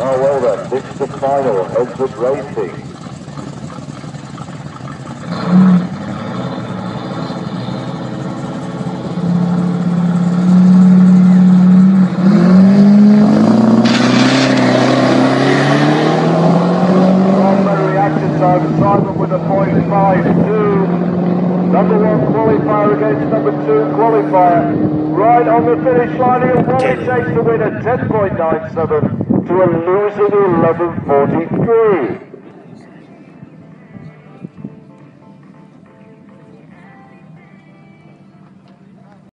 Oh, well done. This is the final. Edgewood Racing. Simon with a 0.52. Number 1 qualifier against number 2 qualifier. Right on the finish line here, Wally takes the win at 10.97 to a losing 11.43.